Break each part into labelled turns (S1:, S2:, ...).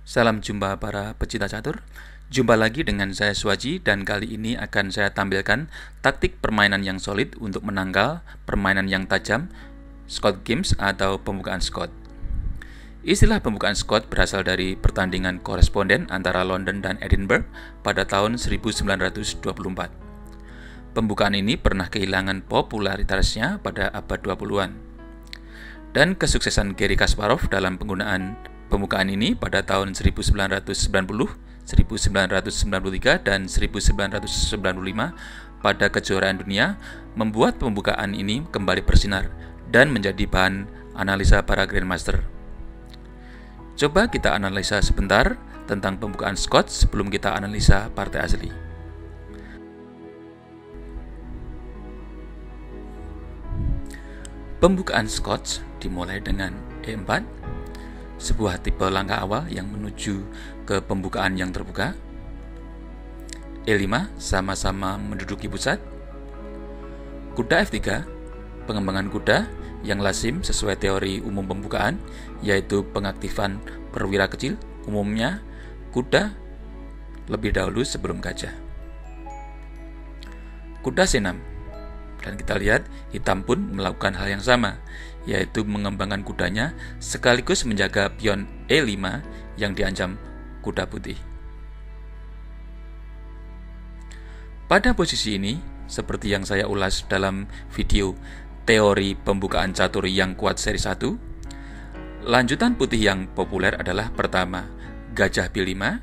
S1: Salam jumpa para pecinta catur. Jumpa lagi dengan saya Swaji dan kali ini akan saya tampilkan taktik permainan yang solid untuk menangkal permainan yang tajam, Scott Games atau pembukaan Scott. Istilah pembukaan Scott berasal dari pertandingan koresponden antara London dan Edinburgh pada tahun 1924. Pembukaan ini pernah kehilangan popularitasnya pada abad 20-an. Dan kesuksesan Garry Kasparov dalam penggunaan pembukaan ini pada tahun 1990, 1993, dan 1995 pada kejuaraan dunia membuat pembukaan ini kembali bersinar dan menjadi bahan analisa para Grandmaster. Coba kita analisa sebentar tentang pembukaan Scott sebelum kita analisa partai asli. Pembukaan Scott dimulai dengan E4, sebuah tipe langkah awal yang menuju ke pembukaan yang terbuka. E5 sama-sama menduduki pusat. Kuda F3, pengembangan kuda yang lazim sesuai teori umum pembukaan, yaitu pengaktifan perwira kecil, umumnya kuda lebih dahulu sebelum gajah. Kuda C6, dan kita lihat hitam pun melakukan hal yang sama, yaitu mengembangkan kudanya sekaligus menjaga pion E5 yang diancam kuda putih. Pada posisi ini, seperti yang saya ulas dalam video teori pembukaan catur yang kuat seri 1, lanjutan putih yang populer adalah pertama, gajah B5,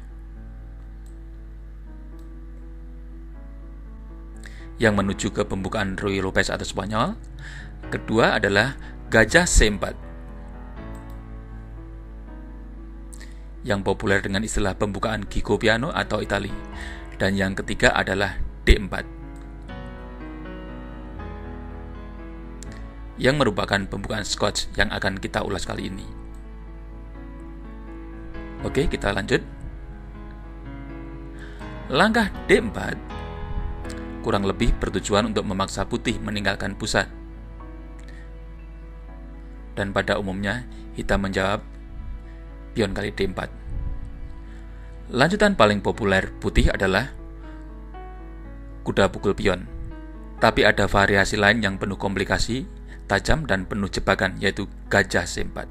S1: yang menuju ke pembukaan Ruy Lopez atau Spanyol. Kedua adalah gajah C4, yang populer dengan istilah pembukaan Gigo Piano atau Itali. Dan yang ketiga adalah D4, yang merupakan pembukaan Scott yang akan kita ulas kali ini. Oke, kita lanjut. Langkah D4 kurang lebih bertujuan untuk memaksa putih meninggalkan pusat. Dan pada umumnya hitam menjawab pion kali D4. Lanjutan paling populer putih adalah kuda pukul pion. Tapi ada variasi lain yang penuh komplikasi, tajam dan penuh jebakan, yaitu gajah C4,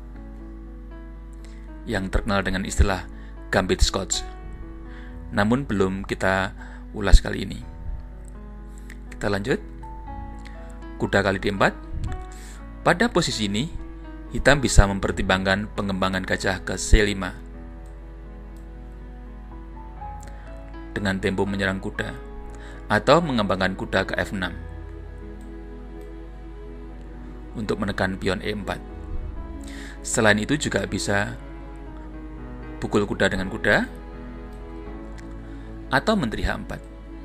S1: yang terkenal dengan istilah Gambit Scott. Namun belum kita ulas kali ini. Kita lanjut. Kuda kali D4. Pada posisi ini, hitam bisa mempertimbangkan pengembangan gajah ke C5 dengan tempo menyerang kuda, atau mengembangkan kuda ke F6 untuk menekan pion E4. Selain itu juga bisa pukul kuda dengan kuda atau menteri H4.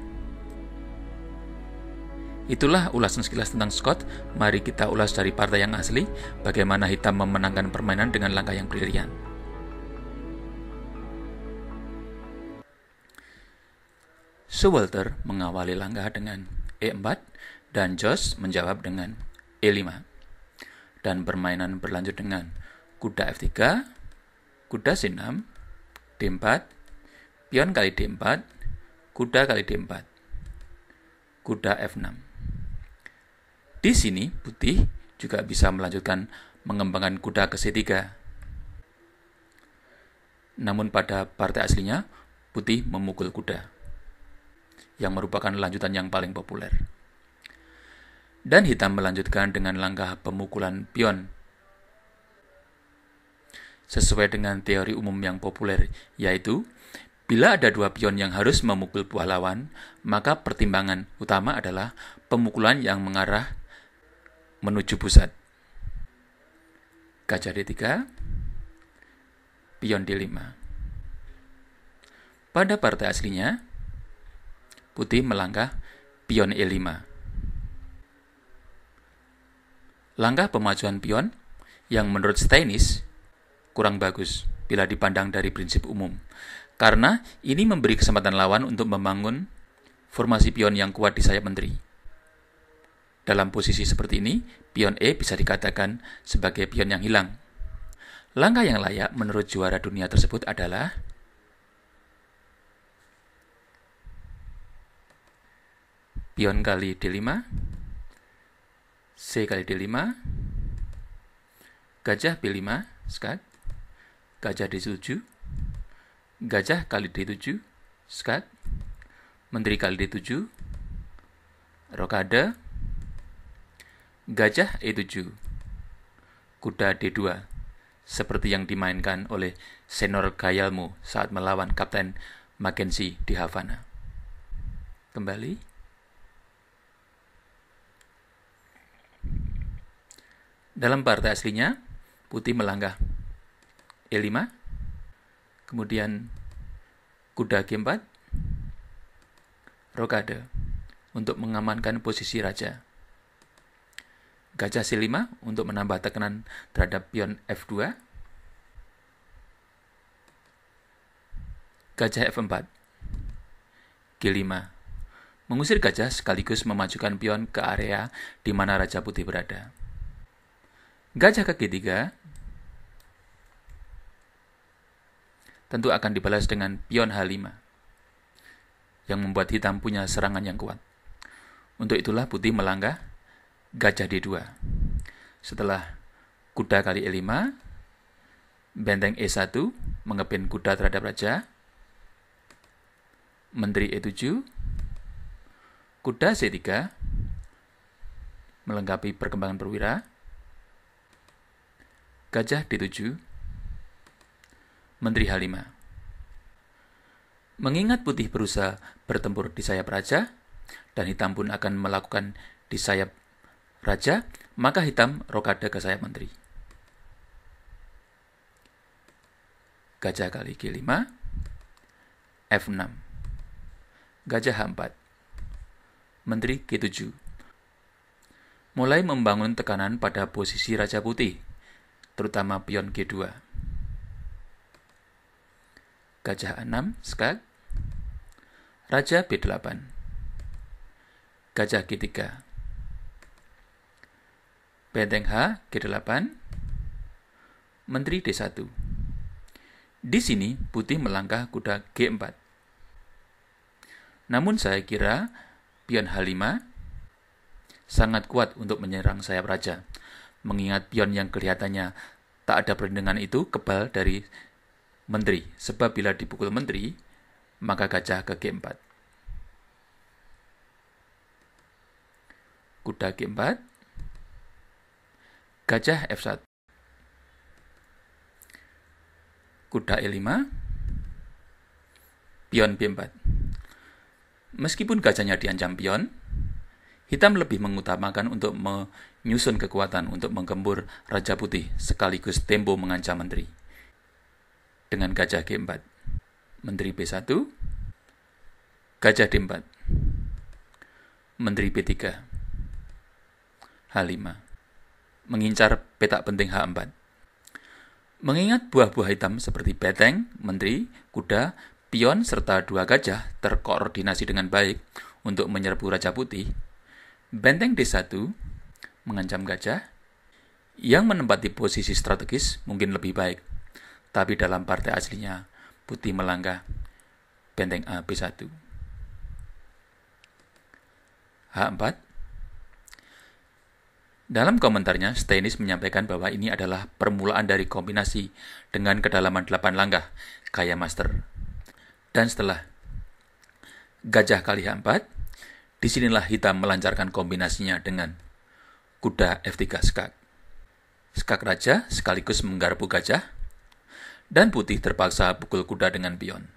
S1: Itulah ulasan sekilas tentang Scott. Mari kita ulas dari partai yang asli, bagaimana hitam memenangkan permainan dengan langkah yang brilian. Showalter mengawali langkah dengan E4 dan Josh menjawab dengan E5. Dan permainan berlanjut dengan kuda F3, kuda C6, D4, pion kali D4, kuda kali D4, kuda F6. Di sini putih juga bisa melanjutkan mengembangkan kuda ke C3. Namun pada partai aslinya, putih memukul kuda, yang merupakan lanjutan yang paling populer. Dan hitam melanjutkan dengan langkah pemukulan pion sesuai dengan teori umum yang populer, yaitu bila ada dua pion yang harus memukul buah lawan, maka pertimbangan utama adalah pemukulan yang mengarah menuju pusat. Gajah D3, pion D5. Pada partai aslinya, putih melangkah pion E5. Langkah pemajuan pion yang menurut Stainis kurang bagus bila dipandang dari prinsip umum, karena ini memberi kesempatan lawan untuk membangun formasi pion yang kuat di sayap menteri. Dalam posisi seperti ini, pion E bisa dikatakan sebagai pion yang hilang. Langkah yang layak menurut juara dunia tersebut adalah pion kali D5, C kali D5, gajah B5, skak, gajah D7, gajah kali D7, skak, menteri kali D7, rokade, gajah E7, kuda D2, seperti yang dimainkan oleh senior Gayalmo saat melawan Kapten Mackenzie di Havana. Kembali. Dalam partai aslinya, putih melangkah E5, kemudian kuda G4, rokade untuk mengamankan posisi raja. Gajah C5 untuk menambah tekanan terhadap pion F2. Gajah F4. G5. Mengusir gajah sekaligus memajukan pion ke area di mana raja putih berada. Gajah ke G3 tentu akan dibalas dengan pion H5 yang membuat hitam punya serangan yang kuat. Untuk itulah putih melangkah gajah D2. Setelah kuda kali E5, benteng E1 mengepin kuda terhadap raja, menteri E7, kuda C3 melengkapi perkembangan perwira, gajah D7, menteri H5. Mengingat putih berusaha bertempur di sayap raja, dan hitam pun akan melakukan di sayap raja, maka hitam rokade ke sayap menteri. Gajah kali G5, F6, gajah H4, menteri G7. Mulai membangun tekanan pada posisi raja putih, terutama pion G2. Gajah A6, skak, raja B8, gajah G3, benteng H, G8, menteri D1. Di sini putih melangkah kuda G4. Namun saya kira pion H5 sangat kuat untuk menyerang sayap raja, mengingat pion yang kelihatannya tak ada perlindungan itu kebal dari menteri, sebab bila dipukul menteri, maka gajah ke G4. Kuda G4, gajah F1, kuda E5, pion B4. Meskipun gajahnya diancam pion, hitam lebih mengutamakan untuk menyusun kekuatan untuk menggembur raja putih sekaligus tempo mengancam menteri. Dengan gajah G4, menteri B1, gajah D4, menteri B3, H5, mengincar petak penting H4. Mengingat buah-buah hitam seperti benteng, menteri, kuda, pion, serta dua gajah terkoordinasi dengan baik untuk menyerbu raja putih, benteng D1 mengancam gajah yang menempati posisi strategis mungkin lebih baik. Tapi dalam partai aslinya, putih melangkah benteng A B1. H4. Dalam komentarnya, Stainis menyampaikan bahwa ini adalah permulaan dari kombinasi dengan kedalaman 8 langkah, gaya master. Dan setelah gajah kali H4, disinilah hitam melancarkan kombinasinya dengan kuda F3 skak. Skak raja sekaligus menggarpu gajah, dan putih terpaksa pukul kuda dengan pion.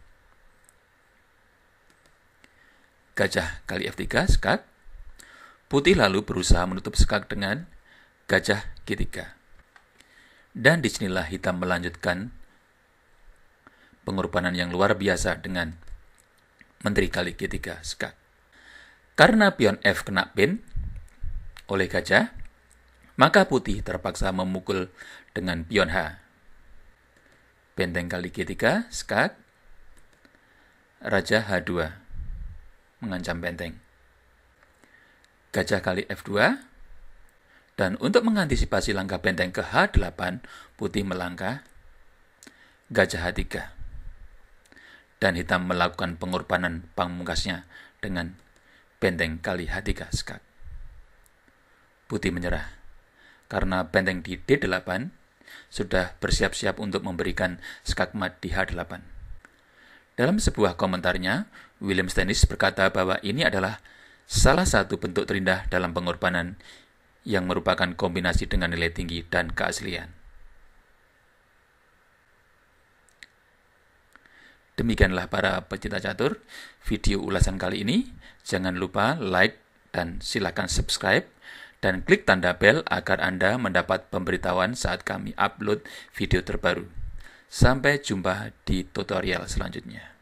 S1: Gajah kali F3 skak. Putih lalu berusaha menutup skak dengan gajah G3. Dan disinilah hitam melanjutkan pengorbanan yang luar biasa dengan menteri kali G3 skak. Karena pion F kena pin oleh gajah, maka putih terpaksa memukul dengan pion H. Benteng kali G3, skak, raja H2, mengancam benteng. Gajah kali F2, Dan untuk mengantisipasi langkah benteng ke H8, putih melangkah gajah H3. Dan hitam melakukan pengorbanan pamungkasnya dengan benteng kali H3 skak. Putih menyerah karena benteng di D8 sudah bersiap-siap untuk memberikan skakmat di H8. Dalam sebuah komentarnya, William Stennis berkata bahwa ini adalah salah satu bentuk terindah dalam pengorbanan yang merupakan kombinasi dengan nilai tinggi dan keaslian. Demikianlah para pecinta catur, video ulasan kali ini. Jangan lupa like dan silakan subscribe dan klik tanda bel agar Anda mendapat pemberitahuan saat kami upload video terbaru. Sampai jumpa di tutorial selanjutnya.